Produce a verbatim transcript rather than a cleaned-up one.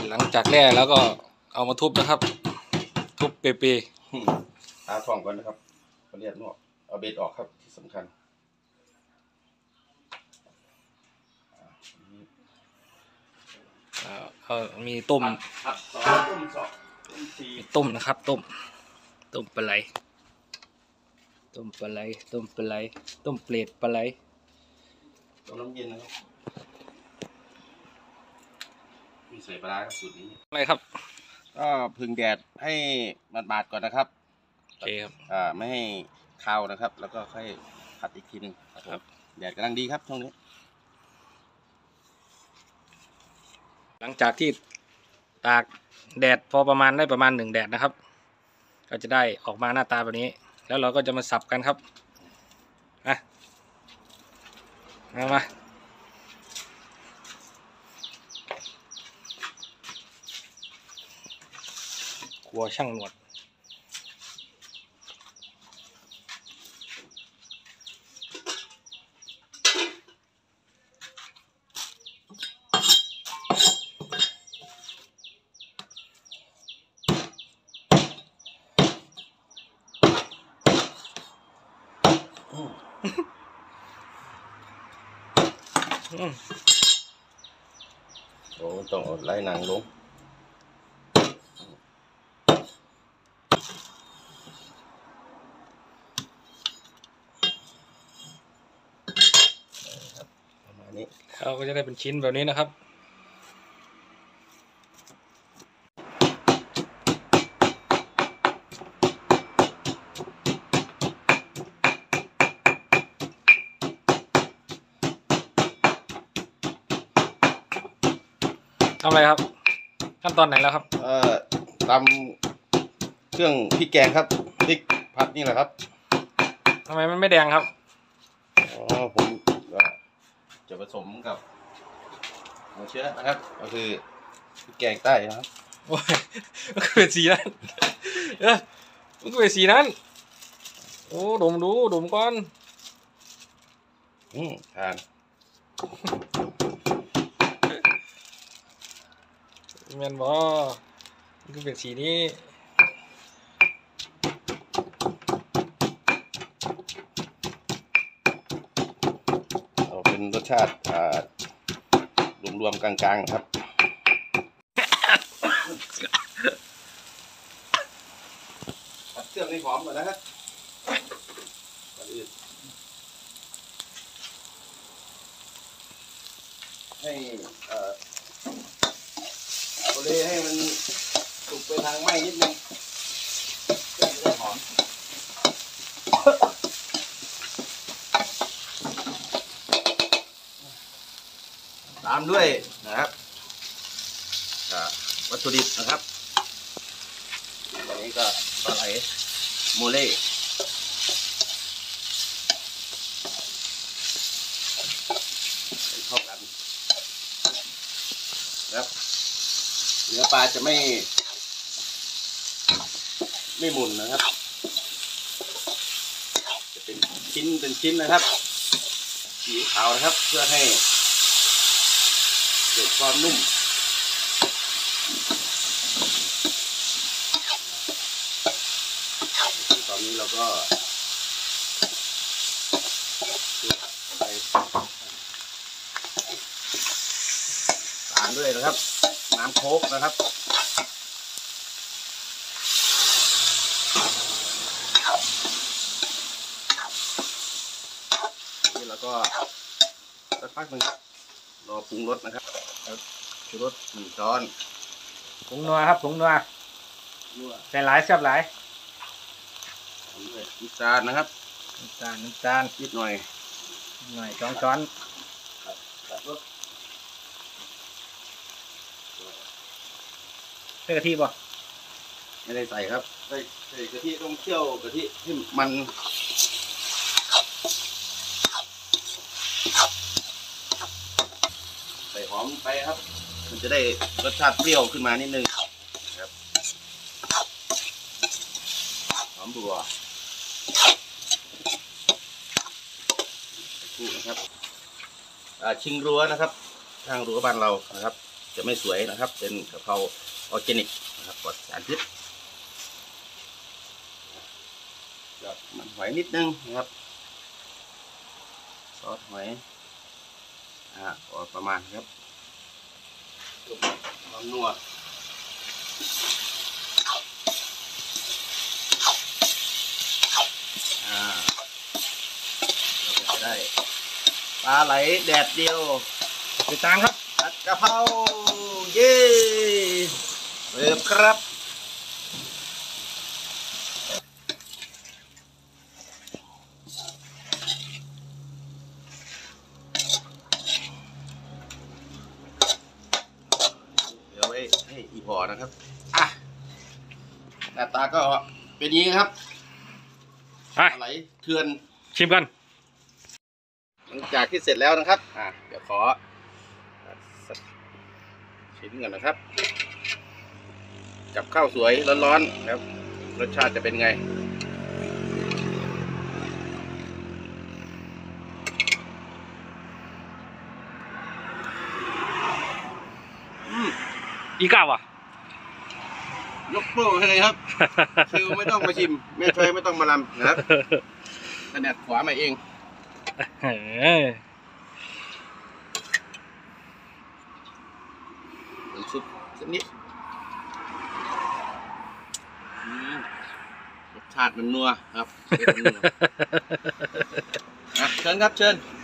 หลังจากแร่แล้วก็เอามาทุบนะครับทุบเปเปหาท่องก่อนนะครับเขาเรียกนอกเอาเบ็ดออกครับที่สำคัญเอามีต้มต้มสองต้มนะครับต้มต้มปลาไหลต้มปลาไหลต้มปลาไหลต้มเปรตปลาไหลต้มน้ำเย็นนะครับมีใส่ปลาครับสูตรนี้อะไรครับก็พึ่งแดดให้บาดๆก่อนนะครับโอเคครับอ่าไม่ให้คาวนะครับแล้วก็ค่อยผัดอีกทีหนึ่งครับแดดกำลังดีครับช่วงนี้หลังจากที่ตากแดดพอประมาณได้ประมาณหนึ่งแดดนะครับก็จะได้ออกมาหน้าตาแบบนี้แล้วเราก็จะมาสับกันครับอ่ะมามาครัวช่างหนวดโอ้ต้องอดไล่หนังลงประมาณนี้เขาก็จะได้เป็นชิ้นแบบนี้นะครับทำอะไรครับขั้นตอนไหนแล้วครับเอ่อตำเครื่องพริกแกงครับพริกผัดนี่แหละครับทำไมมันไม่แดงครับอ๋อผมจะผสมกับหัวเชื้อนะครับก็คือพริกแกงใต้นะครับโอ้ยมันก็เป็นสีนั้นเออมันก็เป็นสีนั้นโอ้ดมดูดมก่อนอืมทานแมนบอมันก็เป็นสีนี้เอาเป็นรสชาติอ่ารวมๆกลางๆครับผัดเครื่องให้หอมก่อนนะครับให้เอ่อโอเลให้มันสุกไปทางไหม้นิดนึงเครื่องจะได้หอมตามด้วยนะครับวัตถุดิบนะครับอันนี้ก็ปลาไหลโมเล่เข้ากันนะครับเนื้อปลาจะไม่ไม่หมุนนะครับจะเป็นชิ้นเป็นชิ้นนะครับสีขาวนะครับเพื่อให้เกิดความนุ่มตอนนี้เราก็ใส่ตามด้วยนะครับน้ำโค้กนะครับนี่เราก็สักพักหนึ่งรอปรุงรสนะครับชูรสหนึ่งช้อนผงนัวครับผงนัวใส่หลายแซ่บหลายน้ำตาลนะครับน้ำตาลน้ำตาลนิดหน่อยหน่อยสองช้อนใส่กะทิป่ะไม่ได้ใส่ครับใส่ใส่กะทิต้องเคี่ยวกะทิให้มันใส่หอมไปครับมันจะได้รสชาติเปรี้ยวขึ้นมานิดนึงครับหอมบัวคู่นะครับชิงรั้วนะครับทางรั้วบ้านเรานะครับจะไม่สวยนะครับ เป็นกะเพราออร์แกนิกนะครับปลอดสารพิษหยอดมันหอยนิดนึงนะครับซอสหอยอ่าพอประมาณครับน้ำนัวอ่าเราก็จะได้ปลาไหลแดดเดียวไปจางครับผัดกะเพราเย้เสิร์ฟครับเดี๋ยวไว้ให้อีพอนะครับอ่ะหน้าตาก็เป็นอย่างนี้ครับไปปลาไหลเถื่อนชิมกันหลังจากที่เสร็จแล้วนะครับ อ่ะ เดี๋ยวขอสักชิ้นก่อนนะครับ กับข้าวสวยร้อนๆครับ รสชาติจะเป็นไง อืมอีกาว่ะยกโป้ให้เลยครับ คือไม่ต้องมาชิม แม่ช่วยไม่ต้องมาลำนะครับถนัดขวามาเองเฮ้ยน้ำซุปสักนิดอืมรสชาติมันนัวครับเผ็ดมันนัวอ่ะเชิญครับเชิญ